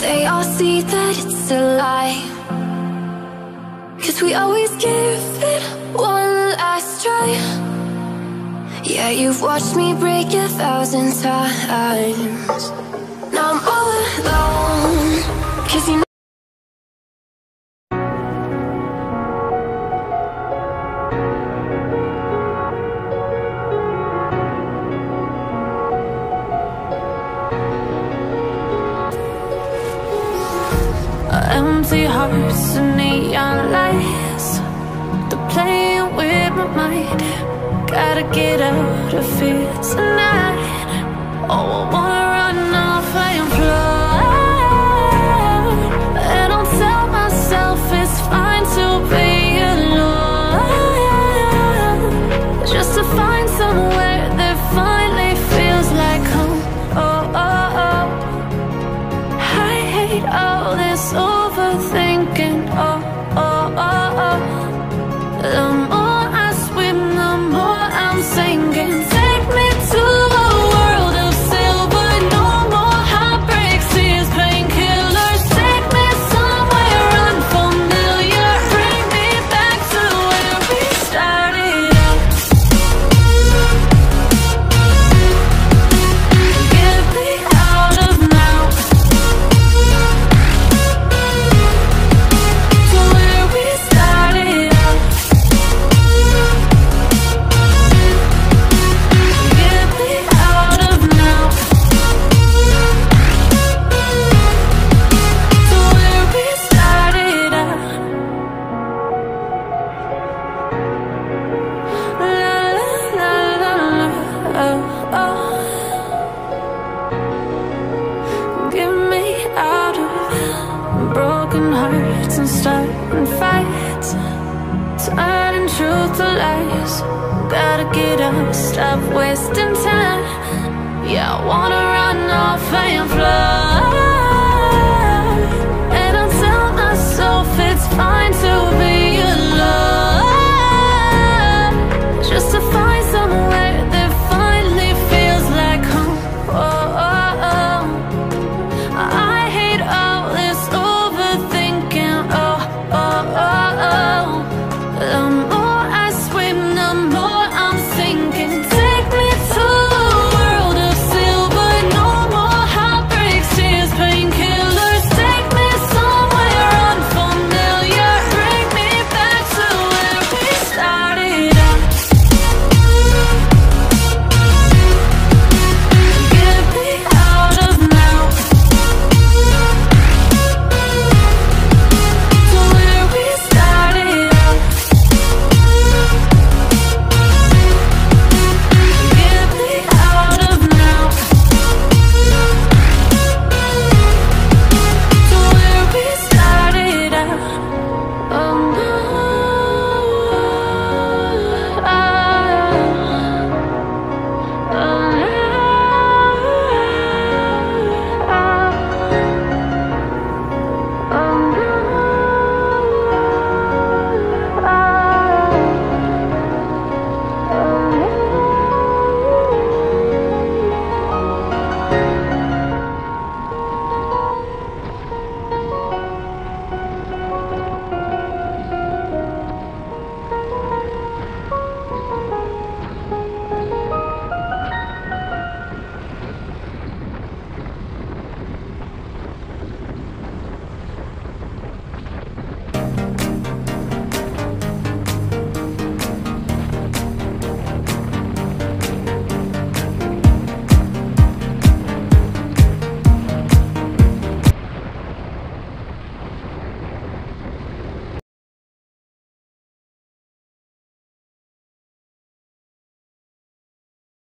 they all see that it's a lie. 'Cause we always give it one last try. Yeah, you've watched me break 1,000 times. Now I'm all alone, 'cause you know empty hearts and neon lights, they're playing with my mind. Gotta get out of here tonight. Oh, I wanna run off and fly, and I'll tell myself it's fine to be alone, just to find somewhere that finally feels like home. Oh, oh, oh. I hate all this overthinking. Oh, oh, oh, oh. The more I swim, the more I'm sinking. Take me to a world of silver. No more heartbreaks, tears, painkillers. Take me somewhere unfamiliar. Bring me back to where we started out. Get me out of now, to where we started out. Get me out of now, to where we started out. La la la la la, oh, oh. Get me out of broken hearts and starting fights, turning truth to lies. Gotta get up, stop wasting time. Yeah, I wanna run off and fly.